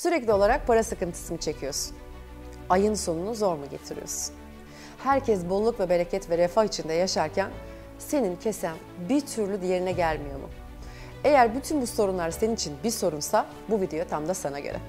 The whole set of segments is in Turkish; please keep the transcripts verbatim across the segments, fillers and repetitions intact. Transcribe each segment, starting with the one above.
Sürekli olarak para sıkıntısı mı çekiyorsun? Ayın sonunu zor mu getiriyorsun? Herkes bolluk ve bereket ve refah içinde yaşarken senin kesen bir türlü diğerine gelmiyor mu? Eğer bütün bu sorunlar senin için bir sorunsa bu video tam da sana göre.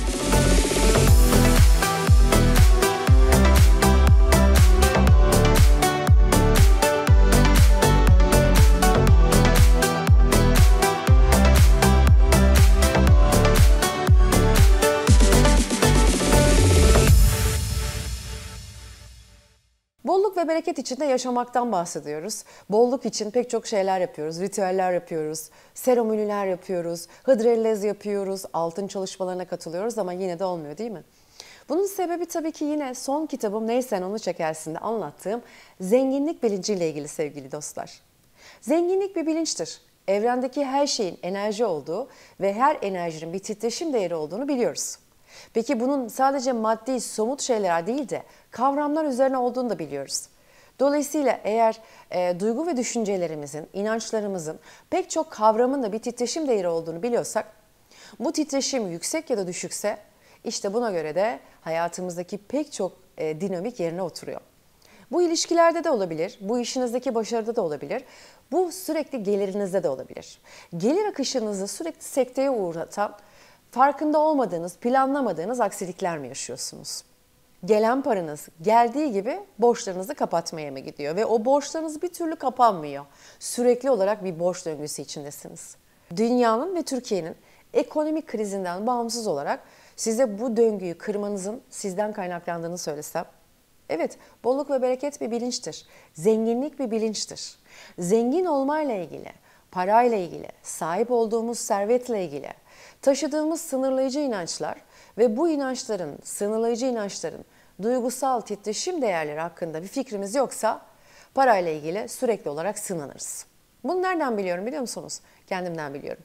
Bolluk ve bereket içinde yaşamaktan bahsediyoruz. Bolluk için pek çok şeyler yapıyoruz, ritüeller yapıyoruz, seremoniler yapıyoruz, hıdrellez yapıyoruz, altın çalışmalarına katılıyoruz ama yine de olmuyor değil mi? Bunun sebebi tabii ki yine son kitabım Neysen Onu Çekersin'de anlattığım zenginlik bilinciyle ilgili sevgili dostlar. Zenginlik bir bilinçtir. Evrendeki her şeyin enerji olduğu ve her enerjinin bir titreşim değeri olduğunu biliyoruz. Peki bunun sadece maddi, somut şeyler değil de kavramlar üzerine olduğunu da biliyoruz. Dolayısıyla eğer e, duygu ve düşüncelerimizin, inançlarımızın pek çok kavramın da bir titreşim değeri olduğunu biliyorsak, bu titreşim yüksek ya da düşükse işte buna göre de hayatımızdaki pek çok e, dinamik yerine oturuyor. Bu ilişkilerde de olabilir, bu işinizdeki başarıda da olabilir, bu sürekli gelirinizde de olabilir. Gelir akışınızı sürekli sekteye uğratan, farkında olmadığınız, planlamadığınız aksilikler mi yaşıyorsunuz? Gelen paranız geldiği gibi borçlarınızı kapatmaya mı gidiyor? Ve o borçlarınız bir türlü kapanmıyor. Sürekli olarak bir borç döngüsü içindesiniz. Dünyanın ve Türkiye'nin ekonomik krizinden bağımsız olarak size bu döngüyü kırmanızın sizden kaynaklandığını söylesem, evet, bolluk ve bereket bir bilinçtir. Zenginlik bir bilinçtir. Zengin olmayla ilgili, parayla ilgili, sahip olduğumuz servetle ilgili, taşıdığımız sınırlayıcı inançlar ve bu inançların, sınırlayıcı inançların duygusal titreşim değerleri hakkında bir fikrimiz yoksa parayla ilgili sürekli olarak sınanırız. Bunu nereden biliyorum biliyor musunuz? Kendimden biliyorum.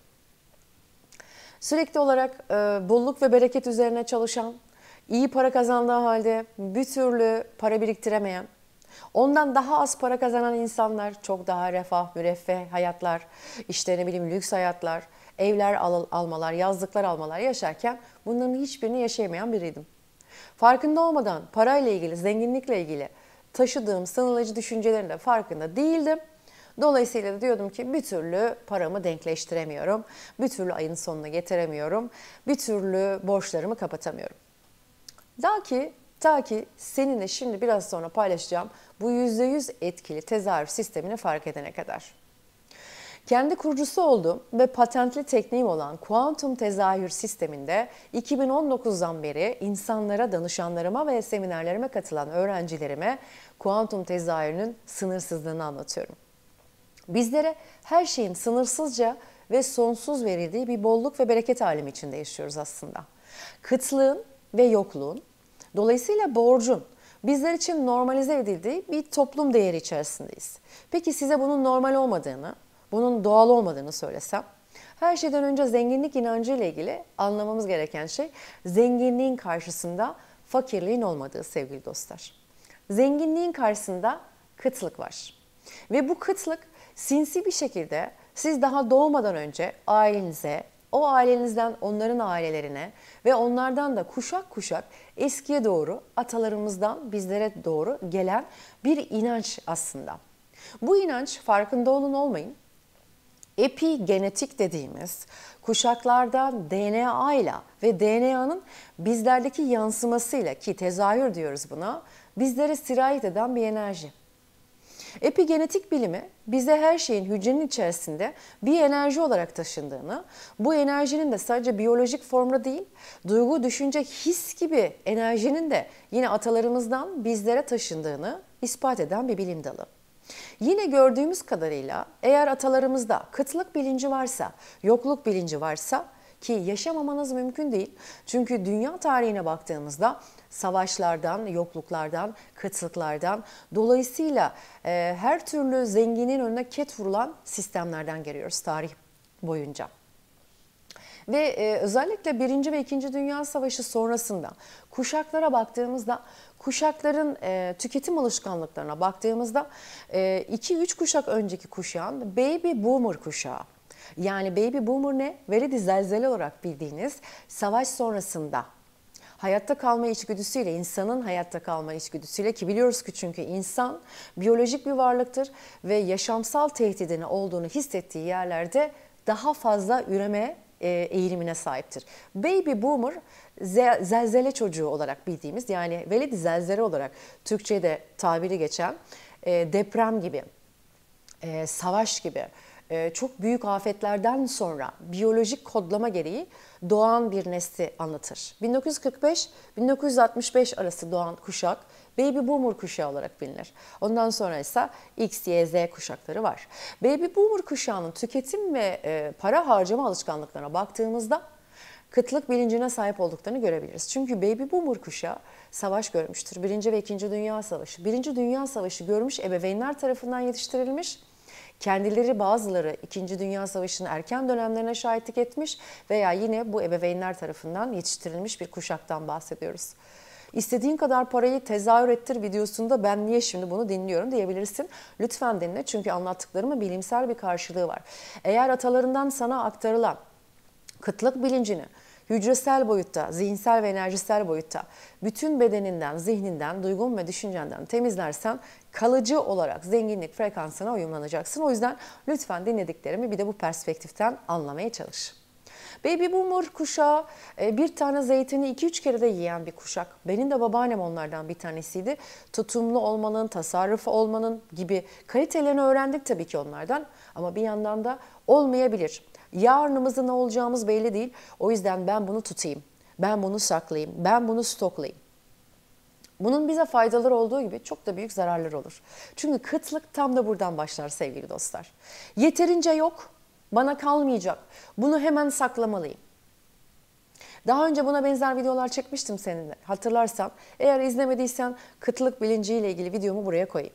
Sürekli olarak e, bolluk ve bereket üzerine çalışan, iyi para kazandığı halde bir türlü para biriktiremeyen, ondan daha az para kazanan insanlar, çok daha refah, müreffeh hayatlar, işte ne bileyim lüks hayatlar, evler al almalar, yazlıklar almalar yaşarken bunların hiçbirini yaşayamayan biriydim. Farkında olmadan parayla ilgili, zenginlikle ilgili taşıdığım sınırlayıcı düşüncelerin de farkında değildim. Dolayısıyla da diyordum ki bir türlü paramı denkleştiremiyorum, bir türlü ayın sonuna getiremiyorum, bir türlü borçlarımı kapatamıyorum. Ta ki, ta ki seninle şimdi biraz sonra paylaşacağım bu yüzde yüz etkili tezahür sistemini fark edene kadar. Kendi kurucusu olduğum ve patentli tekniğim olan kuantum tezahür sisteminde iki bin on dokuzdan beri insanlara, danışanlarıma ve seminerlerime katılan öğrencilerime kuantum tezahürünün sınırsızlığını anlatıyorum. Bizlere her şeyin sınırsızca ve sonsuz verildiği bir bolluk ve bereket alemi içinde yaşıyoruz aslında. Kıtlığın ve yokluğun, dolayısıyla borcun bizler için normalize edildiği bir toplum değeri içerisindeyiz. Peki size bunun normal olmadığını, bunun doğal olmadığını söylesem, her şeyden önce zenginlik inancı ile ilgili anlamamız gereken şey zenginliğin karşısında fakirliğin olmadığı sevgili dostlar. Zenginliğin karşısında kıtlık var. Ve bu kıtlık sinsi bir şekilde siz daha doğmadan önce ailenize, o ailenizden onların ailelerine ve onlardan da kuşak kuşak eskiye doğru atalarımızdan bizlere doğru gelen bir inanç aslında. Bu inanç farkında olun olmayın. Epigenetik dediğimiz kuşaklardan D N A ile ve D N A'nın bizlerdeki yansımasıyla ki tezahür diyoruz buna, bizlere sirayet eden bir enerji. Epigenetik bilimi bize her şeyin hücrenin içerisinde bir enerji olarak taşındığını, bu enerjinin de sadece biyolojik formda değil, duygu, düşünce, his gibi enerjinin de yine atalarımızdan bizlere taşındığını ispat eden bir bilim dalı. Yine gördüğümüz kadarıyla eğer atalarımızda kıtlık bilinci varsa, yokluk bilinci varsa ki yaşamamanız mümkün değil. Çünkü dünya tarihine baktığımızda savaşlardan, yokluklardan, kıtlıklardan, dolayısıyla e, her türlü zenginin önüne ket vurulan sistemlerden geliyoruz tarih boyunca. Ve e, özellikle Birinci ve İkinci Dünya Savaşı sonrasında kuşaklara baktığımızda, kuşakların e, tüketim alışkanlıklarına baktığımızda iki üç kuşak önceki kuşağın baby boomer kuşağı. Yani baby boomer ne? Veledi zelzele olarak bildiğiniz savaş sonrasında hayatta kalma içgüdüsüyle, insanın hayatta kalma içgüdüsüyle, ki biliyoruz ki çünkü insan biyolojik bir varlıktır ve yaşamsal tehdidinin olduğunu hissettiği yerlerde daha fazla üreme e, eğilimine sahiptir. Baby boomer zelzele çocuğu olarak bildiğimiz, yani veledi zelzele olarak Türkçe'de tabiri geçen e, deprem gibi, e, savaş gibi e, çok büyük afetlerden sonra biyolojik kodlama gereği doğan bir nesli anlatır. bin dokuz yüz kırk beş bin dokuz yüz altmış beş arası doğan kuşak baby boomer kuşağı olarak bilinir. Ondan sonra ise X, Y, Z kuşakları var. Baby boomer kuşağının tüketim ve e, para harcama alışkanlıklarına baktığımızda kıtlık bilincine sahip olduklarını görebiliriz. Çünkü baby boomer kuşağı savaş görmüştür. Birinci ve İkinci Dünya Savaşı. Birinci Dünya Savaşı görmüş ebeveynler tarafından yetiştirilmiş. Kendileri bazıları İkinci Dünya Savaşı'nın erken dönemlerine şahitlik etmiş veya yine bu ebeveynler tarafından yetiştirilmiş bir kuşaktan bahsediyoruz. İstediğin kadar parayı tezahür ettir videosunda ben niye şimdi bunu dinliyorum diyebilirsin. Lütfen dinle, çünkü anlattıklarımın bilimsel bir karşılığı var. Eğer atalarından sana aktarılan kıtlık bilincini hücresel boyutta, zihinsel ve enerjisel boyutta bütün bedeninden, zihninden, duygun ve düşüncenden temizlersen kalıcı olarak zenginlik frekansına uyumlanacaksın. O yüzden lütfen dinlediklerimi bir de bu perspektiften anlamaya çalış. Baby boomer kuşağı bir tane zeytini iki üç kere de yiyen bir kuşak. Benim de babaannem onlardan bir tanesiydi. Tutumlu olmanın, tasarrufu olmanın gibi kalitelerini öğrendik tabii ki onlardan. Ama bir yandan da olmayabilir. Yarınımızda ne olacağımız belli değil. O yüzden ben bunu tutayım, ben bunu saklayayım, ben bunu stoklayayım. Bunun bize faydaları olduğu gibi çok da büyük zararları olur. Çünkü kıtlık tam da buradan başlar sevgili dostlar. Yeterince yok, bana kalmayacak. Bunu hemen saklamalıyım. Daha önce buna benzer videolar çekmiştim seninle. Hatırlarsan, eğer izlemediysen kıtlık bilinciyle ilgili videomu buraya koyayım.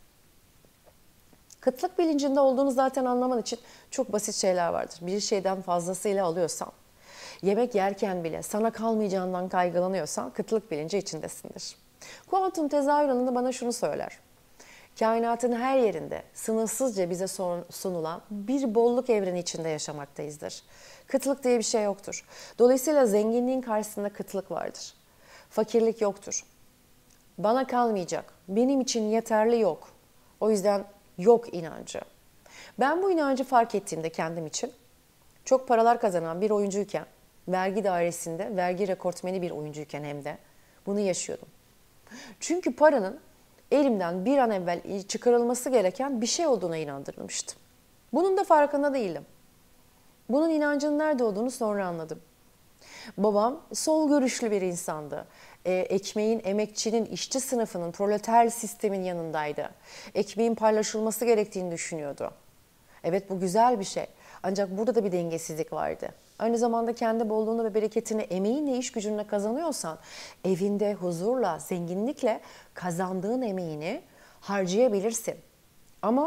Kıtlık bilincinde olduğunu zaten anlaman için çok basit şeyler vardır. Bir şeyden fazlasıyla alıyorsan, yemek yerken bile sana kalmayacağından kaygılanıyorsan kıtlık bilinci içindesindir. Kuantum tezahür alanı bana şunu söyler. Kainatın her yerinde sınırsızca bize sunulan bir bolluk evreni içinde yaşamaktayızdır. Kıtlık diye bir şey yoktur. Dolayısıyla zenginliğin karşısında kıtlık vardır. Fakirlik yoktur. Bana kalmayacak, benim için yeterli yok. O yüzden yok inancı. Ben bu inancı fark ettiğimde kendim için çok paralar kazanan bir oyuncuyken, vergi dairesinde vergi rekortmeni bir oyuncuyken hem de bunu yaşıyordum. Çünkü paranın elimden bir an evvel çıkarılması gereken bir şey olduğuna inandırılmıştım. Bunun da farkında değildim. Bunun inancının nerede olduğunu sonra anladım. Babam sol görüşlü bir insandı. E, ekmeğin, emekçinin, işçi sınıfının, proleter sistemin yanındaydı. Ekmeğin paylaşılması gerektiğini düşünüyordu. Evet, bu güzel bir şey. Ancak burada da bir dengesizlik vardı. Aynı zamanda kendi bolluğunu ve bereketini emeğinle, iş gücünle kazanıyorsan, evinde huzurla, zenginlikle kazandığın emeğini harcayabilirsin. Ama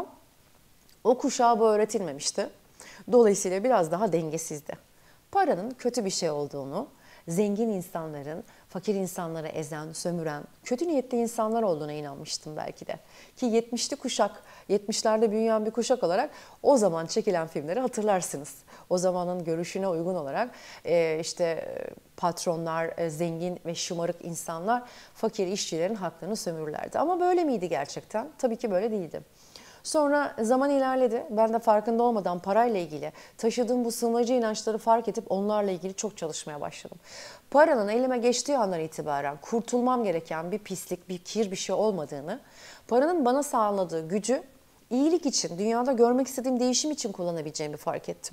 o kuşağa bu öğretilmemişti. Dolayısıyla biraz daha dengesizdi. Paranın kötü bir şey olduğunu, zengin insanların fakir insanları ezen, sömüren, kötü niyetli insanlar olduğuna inanmıştım belki de. Ki yetmişli kuşak, yetmişlerde büyüyen bir kuşak olarak o zaman çekilen filmleri hatırlarsınız. O zamanın görüşüne uygun olarak e, işte patronlar, e, zengin ve şımarık insanlar fakir işçilerin haklarını sömürürlerdi. Ama böyle miydi gerçekten? Tabii ki böyle değildi. Sonra zaman ilerledi. Ben de farkında olmadan parayla ilgili taşıdığım bu sığınmacı inançları fark edip onlarla ilgili çok çalışmaya başladım. Paranın elime geçtiği andan itibaren kurtulmam gereken bir pislik, bir kir, bir şey olmadığını, paranın bana sağladığı gücü iyilik için, dünyada görmek istediğim değişim için kullanabileceğimi fark ettim.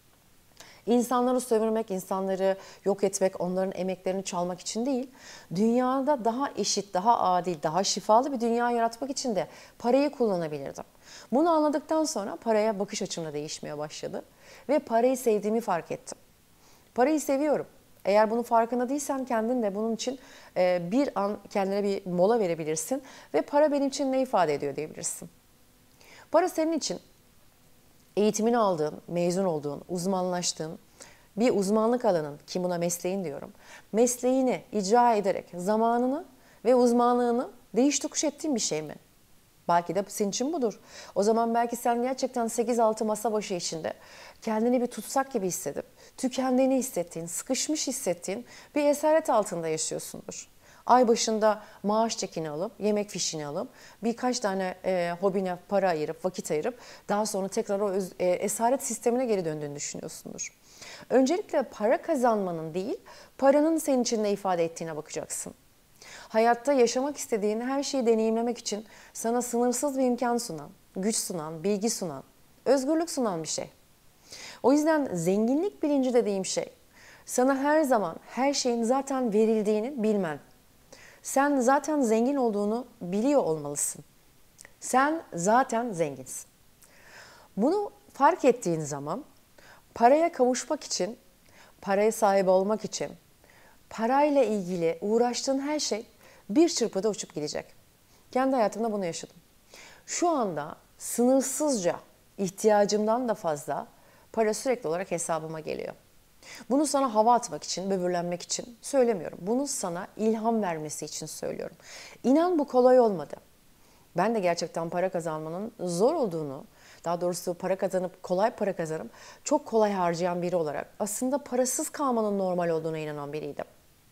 İnsanları sömürmek, insanları yok etmek, onların emeklerini çalmak için değil, dünyada daha eşit, daha adil, daha şifalı bir dünya yaratmak için de parayı kullanabilirdim. Bunu anladıktan sonra paraya bakış açım da değişmeye başladı ve parayı sevdiğimi fark ettim. Parayı seviyorum. Eğer bunun farkında değilsen kendin de bunun için bir an kendine bir mola verebilirsin ve para benim için ne ifade ediyor diyebilirsin. Para senin için eğitimini aldığın, mezun olduğun, uzmanlaştığın bir uzmanlık alanın, ki buna mesleğin diyorum, mesleğini icra ederek zamanını ve uzmanlığını değiş tokuş ettiğin bir şey mi? Belki de senin için budur. O zaman belki sen gerçekten sekiz altı masa başı içinde kendini bir tutsak gibi hissedip, tükendiğini hissettiğin, sıkışmış hissettiğin bir esaret altında yaşıyorsundur. Ay başında maaş çekini alıp, yemek fişini alıp, birkaç tane e, hobine para ayırıp, vakit ayırıp daha sonra tekrar o öz, e, esaret sistemine geri döndüğünü düşünüyorsundur. Öncelikle para kazanmanın değil, paranın senin için ne ifade ettiğine bakacaksın. Hayatta yaşamak istediğin her şeyi deneyimlemek için sana sınırsız bir imkan sunan, güç sunan, bilgi sunan, özgürlük sunan bir şey. O yüzden zenginlik bilinci dediğim şey, sana her zaman her şeyin zaten verildiğini bilmen. Sen zaten zengin olduğunu biliyor olmalısın. Sen zaten zenginsin. Bunu fark ettiğin zaman paraya kavuşmak için, paraya sahip olmak için, parayla ilgili uğraştığın her şey bir çırpıda uçup gidecek. Kendi hayatımda bunu yaşadım. Şu anda sınırsızca ihtiyacımdan da fazla para sürekli olarak hesabıma geliyor. Bunu sana hava atmak için, böbürlenmek için söylemiyorum. Bunu sana ilham vermesi için söylüyorum. İnan bu kolay olmadı. Ben de gerçekten para kazanmanın zor olduğunu, daha doğrusu para kazanıp, kolay para kazanıp çok kolay harcayan biri olarak aslında parasız kalmanın normal olduğuna inanan biriydim.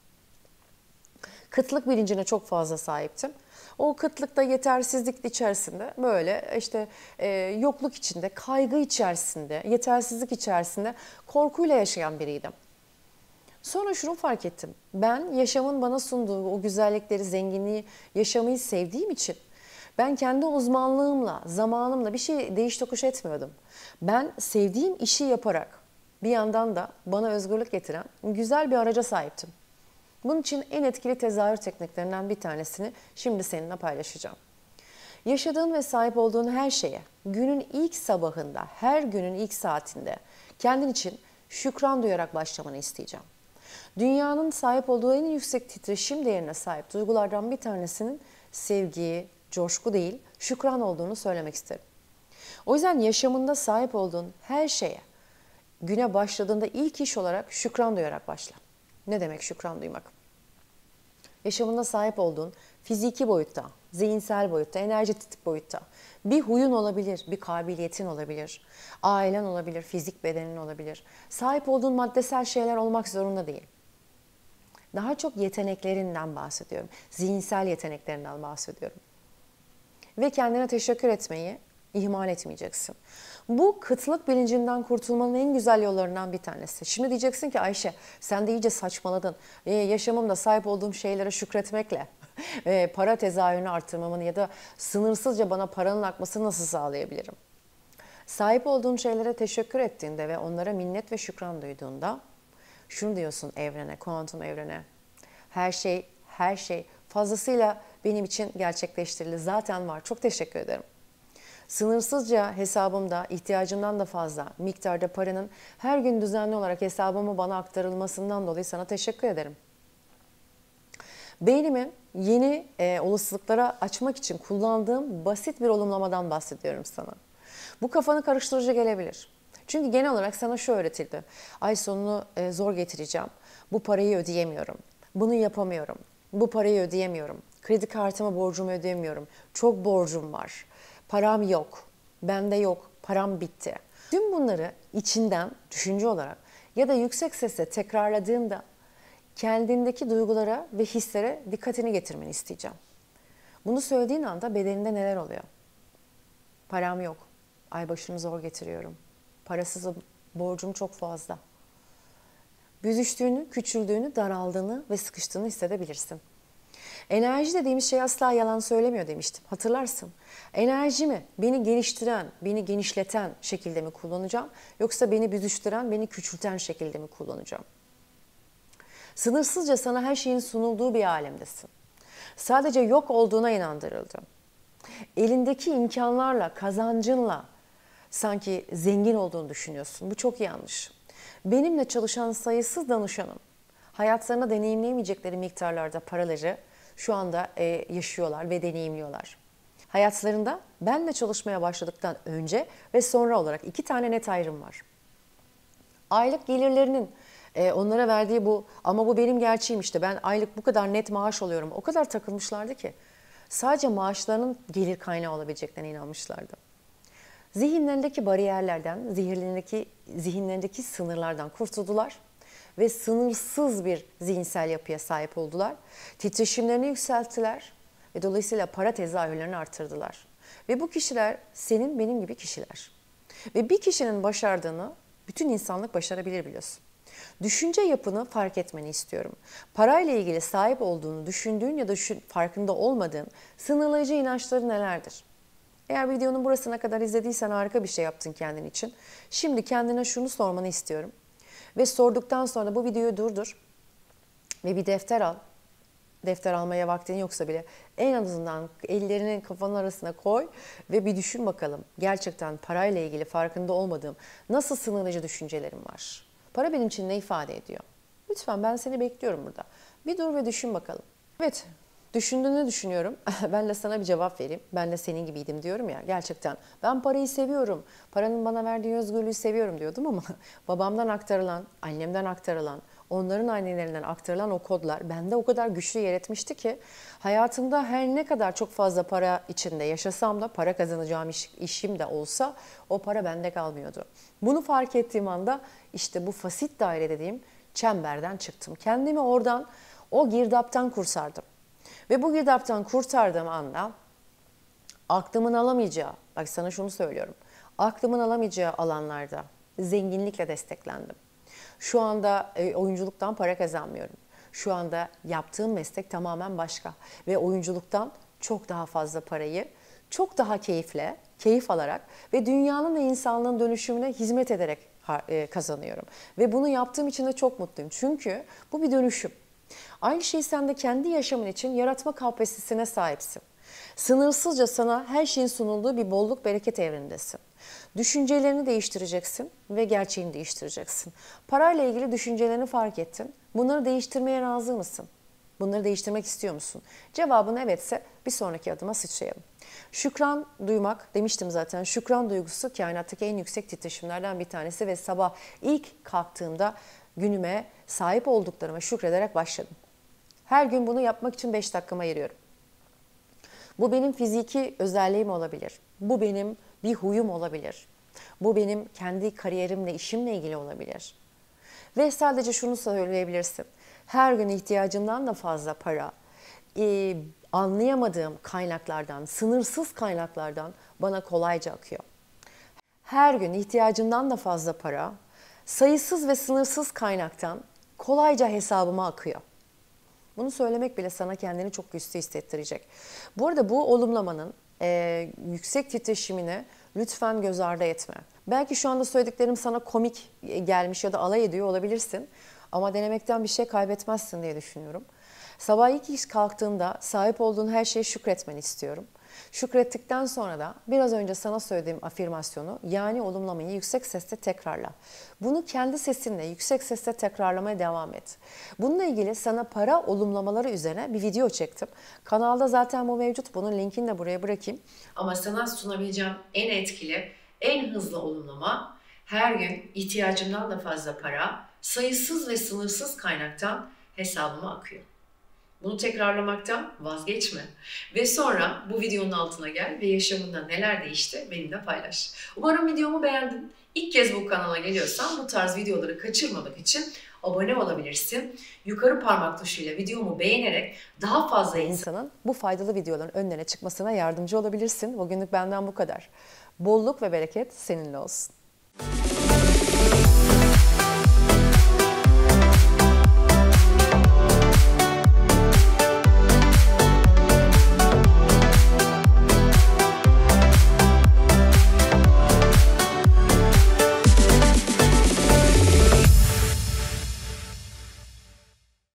Kıtlık bilincine çok fazla sahiptim. O kıtlıkta, yetersizlik içerisinde böyle işte e, yokluk içinde, kaygı içerisinde, yetersizlik içerisinde korkuyla yaşayan biriydim. Sonra şunu fark ettim. Ben yaşamın bana sunduğu o güzellikleri, zenginliği yaşamayı sevdiğim için ben kendi uzmanlığımla, zamanımla bir şey değiş tokuş etmiyordum. Ben sevdiğim işi yaparak bir yandan da bana özgürlük getiren güzel bir araca sahiptim. Bunun için en etkili tezahür tekniklerinden bir tanesini şimdi seninle paylaşacağım. Yaşadığın ve sahip olduğun her şeye günün ilk sabahında, her günün ilk saatinde kendin için şükran duyarak başlamanı isteyeceğim. Dünyanın sahip olduğu en yüksek titreşim değerine sahip duygulardan bir tanesinin sevgi, coşku değil, şükran olduğunu söylemek isterim. O yüzden yaşamında sahip olduğun her şeye güne başladığında ilk iş olarak şükran duyarak başla. Ne demek şükran duymak? Yaşamında sahip olduğun fiziki boyutta, zihinsel boyutta, enerjetik boyutta bir huyun olabilir, bir kabiliyetin olabilir, ailen olabilir, fizik bedenin olabilir. Sahip olduğun maddesel şeyler olmak zorunda değil. Daha çok yeteneklerinden bahsediyorum. Zihinsel yeteneklerinden bahsediyorum. Ve kendine teşekkür etmeyi ihmal etmeyeceksin. Bu kıtlık bilincinden kurtulmanın en güzel yollarından bir tanesi. Şimdi diyeceksin ki Ayşe sen de iyice saçmaladın. Ee, yaşamımda sahip olduğum şeylere şükretmekle e, para tezahürünü arttırmamın ya da sınırsızca bana paranın akmasını nasıl sağlayabilirim? Sahip olduğun şeylere teşekkür ettiğinde ve onlara minnet ve şükran duyduğunda şunu diyorsun evrene, kuantum evrene. Her şey, her şey fazlasıyla benim için gerçekleştirildi. Zaten var. Çok teşekkür ederim. Sınırsızca hesabımda ihtiyacımdan da fazla miktarda paranın her gün düzenli olarak hesabıma bana aktarılmasından dolayı sana teşekkür ederim. Beynimin yeni e, olasılıklara açmak için kullandığım basit bir olumlamadan bahsediyorum sana. Bu kafanı karıştırıcı gelebilir. Çünkü genel olarak sana şu öğretildi. Ay sonunu e, zor getireceğim. Bu parayı ödeyemiyorum. Bunu yapamıyorum. Bu parayı ödeyemiyorum. Kredi kartıma borcumu ödeyemiyorum. Çok borcum var. Param yok. Bende yok. Param bitti. Tüm bunları içinden düşünce olarak ya da yüksek sesle tekrarladığında kendindeki duygulara ve hislere dikkatini getirmeni isteyeceğim. Bunu söylediğin anda bedeninde neler oluyor? Param yok. Ay başını zor getiriyorum. Parasızım. Borcum çok fazla. Büzüştüğünü, küçüldüğünü, daraldığını ve sıkıştığını hissedebilirsin. Enerji dediğimiz şey asla yalan söylemiyor demiştim. Hatırlarsın. Enerjimi beni geliştiren, beni genişleten şekilde mi kullanacağım? Yoksa beni büzüştüren, beni küçülten şekilde mi kullanacağım? Sınırsızca sana her şeyin sunulduğu bir alemdesin. Sadece yok olduğuna inandırıldım. Elindeki imkanlarla, kazancınla sanki zengin olduğunu düşünüyorsun. Bu çok yanlış. Benimle çalışan sayısız danışanım hayatlarına deneyimleyemeyecekleri miktarlarda paraları şu anda e, yaşıyorlar ve deneyimliyorlar. Hayatlarında benle çalışmaya başladıktan önce ve sonra olarak iki tane net ayrım var. Aylık gelirlerinin e, onlara verdiği bu ama bu benim gerçeğim işte ben aylık bu kadar net maaş alıyorum o kadar takılmışlardı ki. sadece maaşlarının gelir kaynağı olabileceklerine inanmışlardı. Zihinlerindeki bariyerlerden, zihinlerindeki, zihinlerindeki sınırlardan kurtuldular ve sınırsız bir zihinsel yapıya sahip oldular. Titreşimlerini yükselttiler ve dolayısıyla para tezahürlerini artırdılar. Ve bu kişiler senin benim gibi kişiler. Ve bir kişinin başardığını bütün insanlık başarabilir biliyorsun. Düşünce yapını fark etmeni istiyorum. Parayla ilgili sahip olduğunu düşündüğün ya da farkında olmadığın sınırlayıcı inançları nelerdir? Eğer videonun burasına kadar izlediysen harika bir şey yaptın kendin için. Şimdi kendine şunu sormanı istiyorum. Ve sorduktan sonra bu videoyu durdur ve bir defter al. Defter almaya vaktin yoksa bile en azından ellerini kafanın arasına koy ve bir düşün bakalım. Gerçekten parayla ilgili farkında olmadığım nasıl sınırlayıcı düşüncelerim var? Para benim için ne ifade ediyor? Lütfen, ben seni bekliyorum burada. Bir dur ve düşün bakalım. Evet, düşündüğünü düşünüyorum. Ben de sana bir cevap vereyim. Ben de senin gibiydim diyorum ya. Gerçekten ben parayı seviyorum. Paranın bana verdiği özgürlüğü seviyorum diyordum ama babamdan aktarılan, annemden aktarılan, onların annelerinden aktarılan o kodlar bende o kadar güçlü yer etmişti ki hayatımda her ne kadar çok fazla para içinde yaşasam da, para kazanacağım iş, işim de olsa o para bende kalmıyordu. Bunu fark ettiğim anda işte bu fasit daire dediğim çemberden çıktım. Kendimi oradan, o girdaptan kurtardım. Ve bu girdaptan kurtardığım anda aklımın alamayacağı, bak sana şunu söylüyorum, aklımın alamayacağı alanlarda zenginlikle desteklendim. Şu anda e, oyunculuktan para kazanmıyorum. Şu anda yaptığım meslek tamamen başka. Ve oyunculuktan çok daha fazla parayı, çok daha keyifle, keyif alarak ve dünyanın ve insanlığın dönüşümüne hizmet ederek e, kazanıyorum. Ve bunu yaptığım için de çok mutluyum. Çünkü bu bir dönüşüm. Aynı şeyi sen de kendi yaşamın için yaratma kapasitesine sahipsin. Sınırsızca sana her şeyin sunulduğu bir bolluk bereket evrendesin. Düşüncelerini değiştireceksin ve gerçeğini değiştireceksin. Parayla ilgili düşüncelerini fark ettin. Bunları değiştirmeye razı mısın? Bunları değiştirmek istiyor musun? Cevabın evetse bir sonraki adıma sıçrayalım. Şükran duymak, demiştim zaten, şükran duygusu kainattaki en yüksek titreşimlerden bir tanesi ve sabah ilk kalktığımda günüme sahip olduklarıma şükrederek başladım. Her gün bunu yapmak için beş dakikamı ayırıyorum. Bu benim fiziki özelliğim olabilir. Bu benim bir huyum olabilir. Bu benim kendi kariyerimle, işimle ilgili olabilir. Ve sadece şunu söyleyebilirsin. Her gün ihtiyacımdan da fazla para, e, anlayamadığım kaynaklardan, sınırsız kaynaklardan bana kolayca akıyor. Her gün ihtiyacımdan da fazla para, sayısız ve sınırsız kaynaktan kolayca hesabıma akıyor. Bunu söylemek bile sana kendini çok güçlü hissettirecek. Bu arada bu olumlamanın e, yüksek titreşimini lütfen göz ardı etme. Belki şu anda söylediklerim sana komik gelmiş ya da alay ediyor olabilirsin. Ama denemekten bir şey kaybetmezsin diye düşünüyorum. Sabah ilk iş kalktığında sahip olduğun her şeye şükretmeni istiyorum. Şükrettikten sonra da biraz önce sana söylediğim afirmasyonu, yani olumlamayı yüksek sesle tekrarla. Bunu kendi sesinle yüksek sesle tekrarlamaya devam et. Bununla ilgili sana para olumlamaları üzerine bir video çektim. Kanalda zaten bu mevcut. Bunun linkini de buraya bırakayım. Ama sana sunabileceğim en etkili, en hızlı olumlama, her gün ihtiyacımdan da fazla para, sayısız ve sınırsız kaynaktan hesabıma akıyor. Bunu tekrarlamaktan vazgeçme. Ve sonra bu videonun altına gel ve yaşamında neler değişti benimle paylaş. Umarım videomu beğendin. İlk kez bu kanala geliyorsan bu tarz videoları kaçırmamak için abone olabilirsin. Yukarı parmak tuşuyla videomu beğenerek daha fazla insanın bu faydalı videoların önlerine çıkmasına yardımcı olabilirsin. Bugünlük benden bu kadar. Bolluk ve bereket seninle olsun.